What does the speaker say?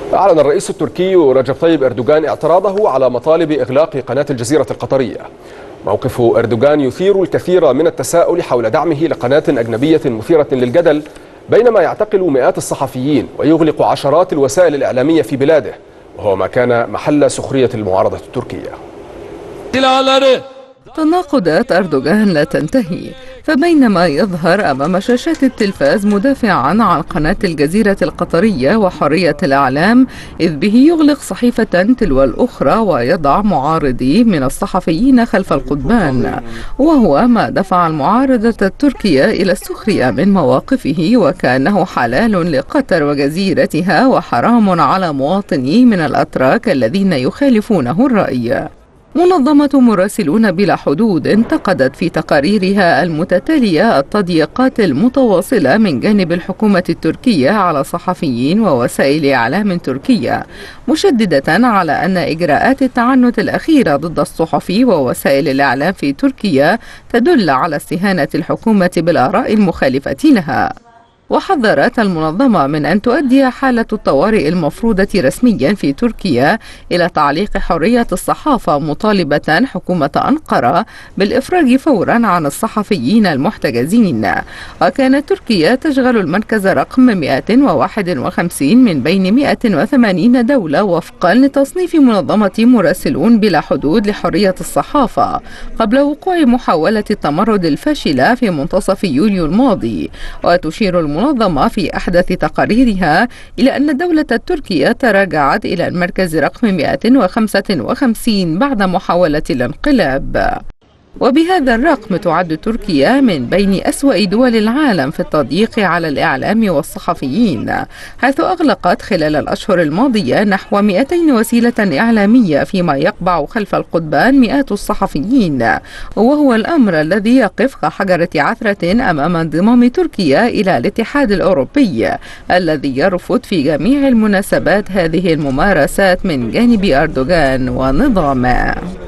أعلن الرئيس التركي رجب طيب أردوغان اعتراضه على مطالب إغلاق قناة الجزيرة القطرية. موقف أردوغان يثير الكثير من التساؤل حول دعمه لقناة أجنبية مثيرة للجدل، بينما يعتقل مئات الصحفيين ويغلق عشرات الوسائل الإعلامية في بلاده، وهو ما كان محل سخرية المعارضة التركية. تناقضات أردوغان لا تنتهي، فبينما يظهر أمام شاشات التلفاز مدافعا عن قناة الجزيرة القطرية وحرية الإعلام، إذ به يغلق صحيفة تلو الأخرى ويضع معارضيه من الصحفيين خلف القضبان، وهو ما دفع المعارضة التركية إلى السخرية من مواقفه، وكأنه حلال لقطر وجزيرتها وحرام على مواطني من الأتراك الذين يخالفونه الرأي. منظمة مراسلون بلا حدود انتقدت في تقاريرها المتتالية التضييقات المتواصلة من جانب الحكومة التركية على صحفيين ووسائل إعلام تركية، مشددة على أن إجراءات التعنت الأخيرة ضد الصحفي ووسائل الإعلام في تركيا تدل على استهانة الحكومة بالآراء المخالفة لها. وحذرت المنظمة من أن تؤدي حالة الطوارئ المفروضة رسميا في تركيا إلى تعليق حرية الصحافة، مطالبة حكومة أنقرة بالإفراج فورا عن الصحفيين المحتجزين. وكانت تركيا تشغل المركز رقم 151 من بين 180 دولة وفقا لتصنيف منظمة مراسلون بلا حدود لحرية الصحافة، قبل وقوع محاولة التمرد الفاشلة في منتصف يوليو الماضي. وتشير المنظمة في أحدث تقاريرها إلى أن الدولة التركية تراجعت إلى المركز رقم 155 بعد محاولة الانقلاب. وبهذا الرقم تعد تركيا من بين أسوأ دول العالم في التضييق على الإعلام والصحفيين، حيث أغلقت خلال الأشهر الماضية نحو 200 وسيلة إعلامية، فيما يقبع خلف القضبان مئات الصحفيين، وهو الأمر الذي يقف كحجرة عثرة أمام انضمام تركيا إلى الاتحاد الأوروبي الذي يرفض في جميع المناسبات هذه الممارسات من جانب أردوغان ونظامه.